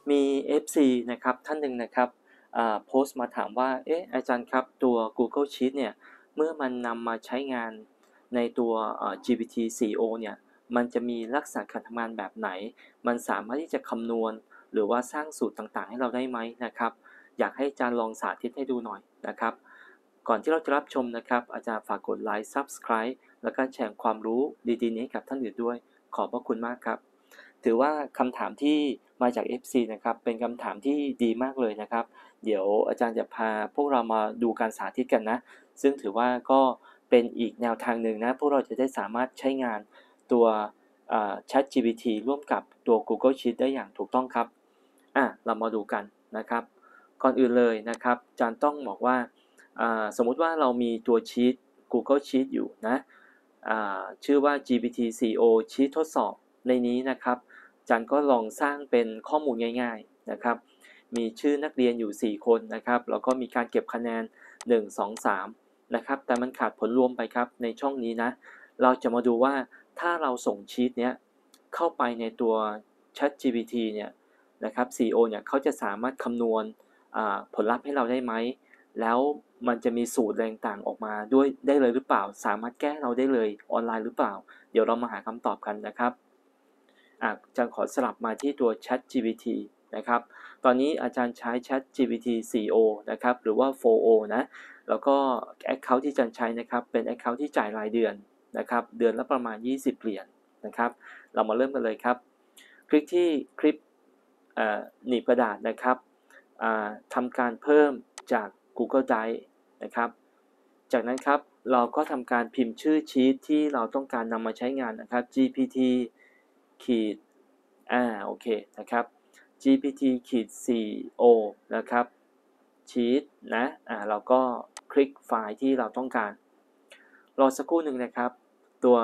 มี FC นะครับท่านหนึ่งนะครับโพสต์มาถามว่าอาจารย์ครับตัว Google Sheet เนี่ยเมื่อมันนำมาใช้งานในตัวGPT-4o เนี่ยมันจะมีลักษณะการทำงานแบบไหนมันสามารถที่จะคำนวณหรือว่าสร้างสูตรต่างๆให้เราได้ไหมนะครับอยากให้อาจารย์ลองสาธิตให้ดูหน่อยนะครับก่อนที่เราจะรับชมนะครับอาจารย์ฝากกดไลค์ Subscribe แล้วก็แชร์ความรู้ดีๆนี้ให้กับท่านอื่นด้วยขอบพระคุณมากครับ ถือว่าคำถามที่มาจาก FC นะครับเป็นคำถามที่ดีมากเลยนะครับเดี๋ยวอาจารย์จะพาพวกเรามาดูการสาธิตกันนะซึ่งถือว่าก็เป็นอีกแนวทางหนึ่งนะพวกเราจะได้สามารถใช้งานตัวChatGPT ร่วมกับตัว Google Sheet ได้อย่างถูกต้องครับเรามาดูกันนะครับก่อนอื่นเลยนะครับอาจารย์ต้องบอกว่าสมมุติว่าเรามีตัวชีต Google Sheet อยู่นะชื่อว่า GPT-4o Sheet ทดสอบในนี้นะครับอาจารย์ก็ลองสร้างเป็นข้อมูลง่ายๆนะครับมีชื่อนักเรียนอยู่4คนนะครับแล้วก็มีการเก็บคะแนน1 2 3นะครับแต่มันขาดผลรวมไปครับในช่องนี้นะเราจะมาดูว่าถ้าเราส่งชีตเนี้ยเข้าไปในตัว ChatGPT เนี่ยนะครับ 4o เนี่ยเขาจะสามารถคำนวณผลลัพธ์ให้เราได้ไหมแล้วมันจะมีสูตรอะไรต่างๆออกมาด้วยได้เลยหรือเปล่าสามารถแก้เราได้เลยออนไลน์หรือเปล่าเดี๋ยวเรามาหาคำตอบกันนะครับอาจารย์ขอสลับมาที่ตัว ChatGPT นะครับตอนนี้อาจารย์ใช้ ChatGPT 4o นะครับหรือว่า 4o นะแล้วก็ Account ที่อาจารย์ใช้นะครับเป็น Account ที่จ่ายรายเดือนนะครับเดือนละประมาณ20เหรียญนะครับเรามาเริ่มกันเลยครับคลิกที่คลิปหนีบกระดาษนะครับทำการเพิ่มจาก Google Drive นะครับจากนั้นครับเราก็ทำการพิมพ์ชื่อชีทที่เราต้องการนำมาใช้งานนะครับ GPT ขีดโอเคนะครับ GPT ขีด 4o นะครับชีทนะเราก็คลิกไฟล์ที่เราต้องการรอสักครู่หนึ่งนะครับตัว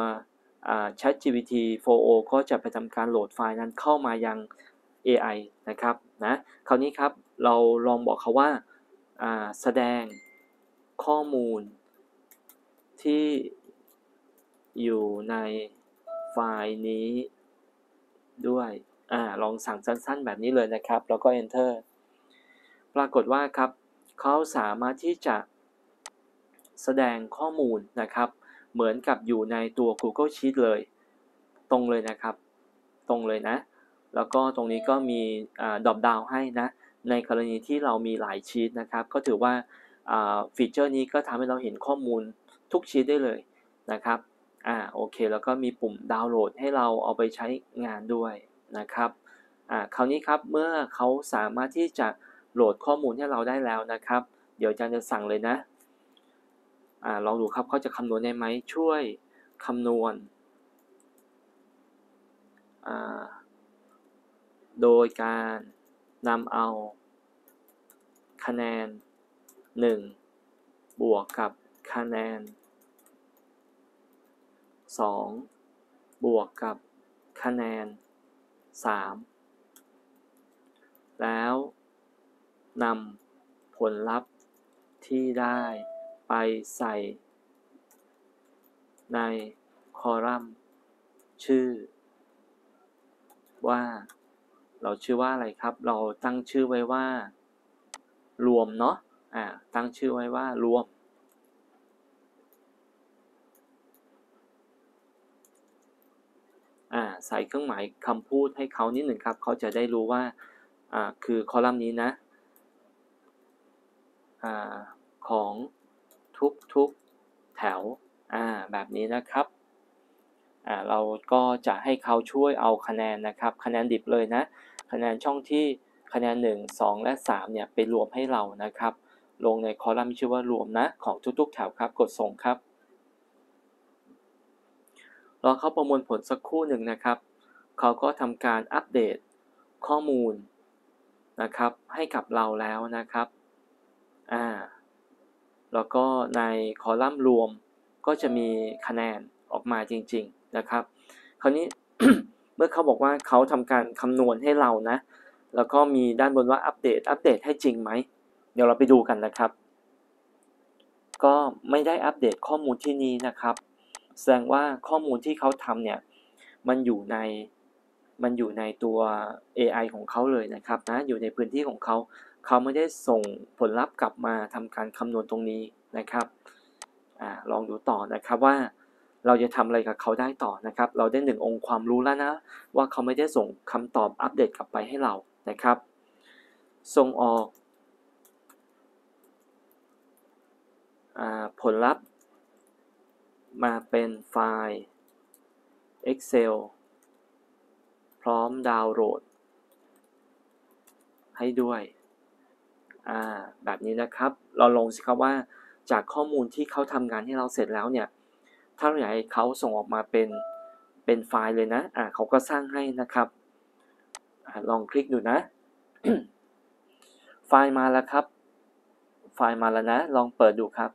ChatGPT 4o ก็จะไปทำการโหลดไฟล์นั้นเข้ามายัง AI นะครับนะคราวนี้ครับเราลองบอกเขาว่าแสดงข้อมูลที่อยู่ในไฟล์นี้ด้วยลองสั่งสั้นๆแบบนี้เลยนะครับแล้วก็ Enter ปรากฏว่าครับเขาสามารถที่จะแสดงข้อมูลนะครับเหมือนกับอยู่ในตัว Google Sheet เลยตรงเลยนะครับตรงเลยนะแล้วก็ตรงนี้ก็มีdrop down ให้นะในกรณีที่เรามีหลายชีทนะครับก็ถือว่าฟีเจอร์นี้ก็ทำให้เราเห็นข้อมูลทุกชีทได้เลยนะครับโอเคแล้วก็มีปุ่มดาวน์โหลดให้เราเอาไปใช้งานด้วยนะครับคราวนี้ครับเมื่อเขาสามารถที่จะโหลดข้อมูลให้เราได้แล้วนะครับเดี๋ยวอาจารย์จะสั่งเลยนะลองดูครับเขาจะคำนวณได้ไหมช่วยคำนวณโดยการนำเอาคะแนน1บวกกับคะแนน2บวกกับคะแนน3แล้วนำผลลัพธ์ที่ได้ไปใส่ในคอลัมน์ชื่อว่าเราชื่อว่าอะไรครับเราตั้งชื่อไว้ว่ารวมเนาะตั้งชื่อไว้ว่ารวมใส่เครื่องหมายคำพูดให้เขานิดหนึ่งครับเขาจะได้รู้ว่าคือคอลัมน์นี้นะของทุกๆแถวแบบนี้นะครับเราก็จะให้เขาช่วยเอาคะแนนนะครับคะแนนดิบเลยนะคะแนนช่องที่คะแนน1 2และ3เนี่ยไปรวมให้เรานะครับลงในคอลัมน์ชื่อว่ารวมนะของทุกๆแถวครับกดส่งครับรอเขาประมวลผลสักครู่หนึ่งนะครับเขาก็ทำการอัปเดตข้อมูลนะครับให้กับเราแล้วนะครับแล้วก็ในคอลัมน์รวมก็จะมีคะแนนออกมาจริงๆนะครับคราวนี้ เมื่อเขาบอกว่าเขาทำการคำนวณให้เรานะแล้วก็มีด้านบนว่าอัปเดตให้จริงไหมเดี๋ยวเราไปดูกันนะครับก็ไม่ได้อัปเดตข้อมูลที่นี้นะครับแสดงว่าข้อมูลที่เขาทำเนี่ยมันอยู่ในมันอยู่ในตัว AI ของเขาเลยนะครับนะอยู่ในพื้นที่ของเขาเขาไม่ได้ส่งผลลัพธ์กลับมาทำการคำนวณตรงนี้นะครับลองดูต่อนะครับว่าเราจะทำอะไรกับเขาได้ต่อนะครับเราได้1องค์ความรู้แล้วนะว่าเขาไม่ได้ส่งคำตอบอัปเดตกลับไปให้เรานะครับส่งออกผลลัพธ์มาเป็นไฟล์ Excel พร้อมดาวน์โหลดให้ด้วยแบบนี้นะครับเราลองสิครับว่าจากข้อมูลที่เขาทำงานให้เราเสร็จแล้วเนี่ยถ้าเราอยากให้เขาส่งออกมาเป็นไฟล์เลยนะเขาก็สร้างให้นะครับลองคลิกดูนะ ไฟล์มาแล้วครับไฟล์มาแล้วนะลองเปิดดูครับ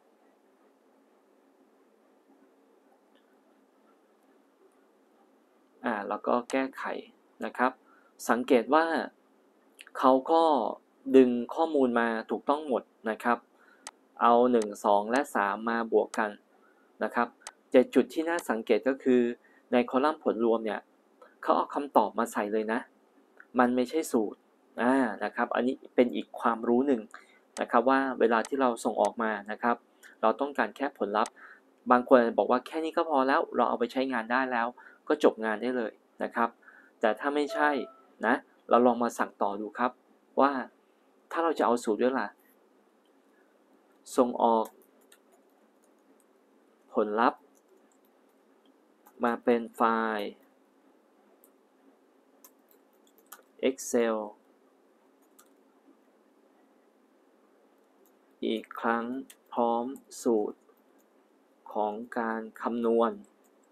แล้วก็แก้ไขนะครับสังเกตว่าเขาก็ดึงข้อมูลมาถูกต้องหมดนะครับเอา1 2และ3มาบวกกันนะครับแต่จุดที่น่าสังเกตก็คือในคอลัมน์ผลรวมเนี่ยเขาเอาคำตอบมาใส่เลยนะมันไม่ใช่สูตรนะครับอันนี้เป็นอีกความรู้หนึ่งนะครับว่าเวลาที่เราส่งออกมานะครับเราต้องการแค่ผลลัพธ์บางคนบอกว่าแค่นี้ก็พอแล้วเราเอาไปใช้งานได้แล้วก็จบงานได้เลยนะครับแต่ถ้าไม่ใช่นะเราลองมาสั่งต่อดูครับว่าถ้าเราจะเอาสูตรด้วยล่ะส่งออกผลลัพธ์มาเป็นไฟล์ Excel อีกครั้งพร้อมสูตรของการคำนวณ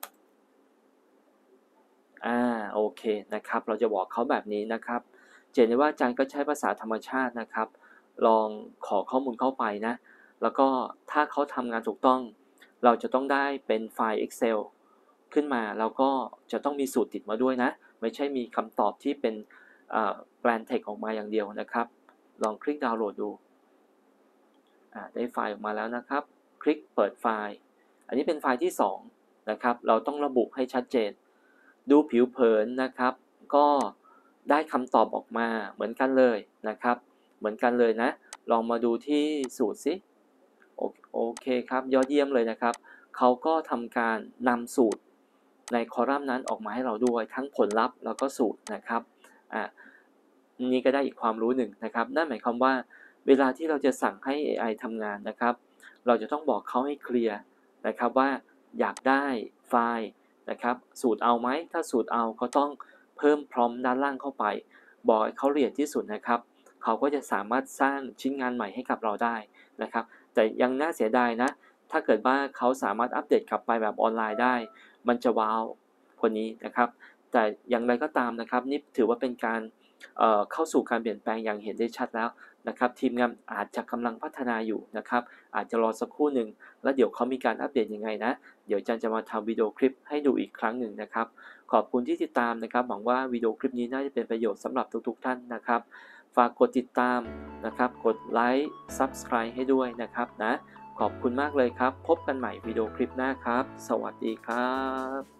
โอเคนะครับเราจะบอกเขาแบบนี้นะครับเจนได้ว่าอาจารย์ก็ใช้ภาษาธรรมชาตินะครับลองขอข้อมูลเข้าไปนะแล้วก็ถ้าเขาทำงานถูกต้องเราจะต้องได้เป็นไฟล์ Excel ขึ้นมาแล้วก็จะต้องมีสูตรติดมาด้วยนะไม่ใช่มีคำตอบที่เป็นแปลนเทคออกมาอย่างเดียวนะครับลองคลิกดาวน์โหลดดูได้ไฟล์ออกมาแล้วนะครับคลิกเปิดไฟล์อันนี้เป็นไฟล์ที่2นะครับเราต้องระบุให้ชัดเจนดูผิวเผินนะครับก็ได้คำตอบออกมาเหมือนกันเลยนะครับเหมือนกันเลยนะลองมาดูที่สูตรสิโอเคครับยอดเยี่ยมเลยนะครับเขาก็ทำการนำสูตรในคอลัมน์นั้นออกมาให้เราด้วยทั้งผลลัพธ์แล้วก็สูตรนะครับนี่ก็ได้อีกความรู้หนึ่งนะครับนั่นหมายความว่าเวลาที่เราจะสั่งให้ AI ทำงานนะครับเราจะต้องบอกเขาให้เคลียร์นะครับว่าอยากได้ไฟล์นะครับสูตรเอาไหมถ้าสูตรเอาก็ต้องเพิ่มพร้อมด้านล่างเข้าไปบอกให้เขาละเอียดที่สุดนะครับเขาก็จะสามารถสร้างชิ้นงานใหม่ให้กับเราได้นะครับแต่ยังน่าเสียดายนะถ้าเกิดว่าเขาสามารถอัปเดตกลับไปแบบออนไลน์ได้มันจะว้าวกว่านี้นะครับแต่อย่างไรก็ตามนะครับนี่ถือว่าเป็นการเข้าสู่การเปลี่ยนแปลงอย่างเห็นได้ชัดแล้วนะครับทีมงานอาจจะกำลังพัฒนาอยู่นะครับอาจจะรอสักครู่หนึ่งแล้วเดี๋ยวเขามีการอัปเดตยังไงนะเดี๋ยวอาจารย์จะมาทำวิดีโอคลิปให้ดูอีกครั้งหนึ่งนะครับขอบคุณที่ติดตามนะครับหวังว่าวิดีโอคลิปนี้น่าจะเป็นประโยชน์สำหรับทุกๆท่านนะครับฝากกดติดตามนะครับกดไลค์ Subscribe ให้ด้วยนะครับนะขอบคุณมากเลยครับพบกันใหม่วิดีโอคลิปหน้าครับสวัสดีครับ